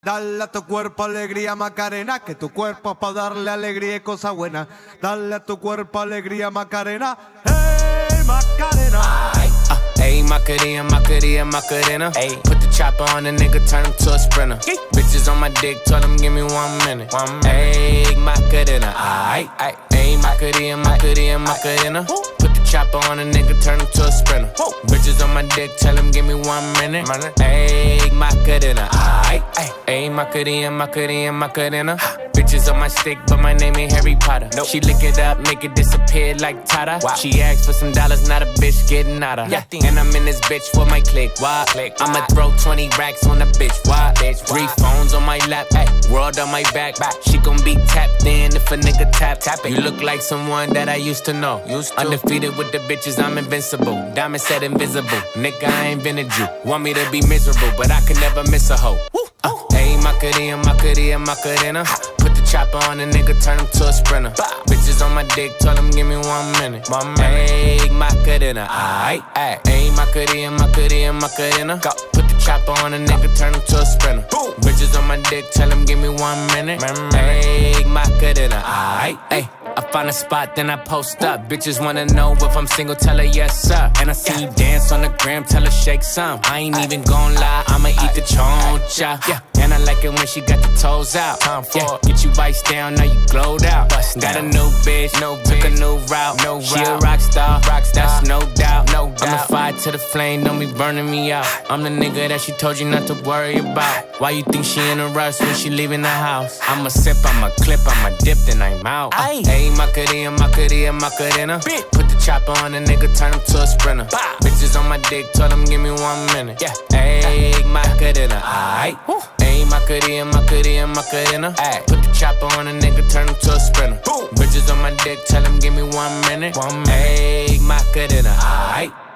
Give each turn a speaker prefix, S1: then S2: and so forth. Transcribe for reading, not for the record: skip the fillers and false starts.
S1: Dale a tu cuerpo alegría, Macarena, que tu cuerpo es pa' darle alegría y cosas buenas. Dale a tu cuerpo alegría, Macarena. Hey, Macarena.
S2: Ayy, Macarena, Macarena, Macarena. Ayy, put the chopper on the nigga, turn him to a sprinter. Bitches on my dick, told him give me 1 minute. Ayy, Macarena. Ayy, Macarena, Macarena, Macarena. Put the chopper on a nigga, turn him to a sprinter. Bitches on my dick, tell him give me 1 minute. Ayy, Macarena. Ayy, Macarena, Macarena, Macarena. Bitches on my stick, but my name ain't Harry Potter. She lick it up, make it disappear like Tata. She asked for some dollars, not a bitch getting out of. And I'm in this bitch for my click. Why? I'ma throw 20 racks on a bitch. Why? 3 phones on my lap, world on my back. She gon' be tapped in if a nigga tap it. You look like someone that I used to know. Undefeated with the bitches, I'm invincible. Diamond said invisible. Nigga, I ain't invented you. Want me to be miserable, but I can never miss a hoe. Ayy, Macarena, Macarena, Macarena. Put the chopper on a nigga, turn him to a sprinter. Bitches on my dick, told him give me 1 minute. Ayy, Macarena. Ayy, Macarena, Macarena, Macarena. Put the chopper on a nigga, turn him to a sprinter. Bitches on my dick, tell him give me 1 minute. Ayy, Macarena. Ayy. I find a spot, then I post up. Bitches wanna know if I'm single, tell her yes, sir. And I see you dance on the gram, tell her shake some. I ain't even gon' lie, I'ma eat the choncha. And I like it when she got the toes out. Get you vice down, now you glowed out. Got a new bitch, took a new route. She a rock star, that's no doubt. I'm a fire to the flame, don't be burning me out. I'm the nigga that she told you not to worry about. Why you think she in a rush when she leaving the house? I'ma sip, I'ma clip, I'ma dip, then I'm out. Ayy, Macarena, Macarena, Macarena. Put the chopper on a nigga, turn him to a sprinter. Bitches on my dick, told him give me 1 minute. Ayy, Macarena. Ayy, Macarena, Macarena, Macarena. Put the chopper on a nigga, turn him to a sprinter. Bitches on my dick, tell him give me 1 minute. Ayy, Macarena.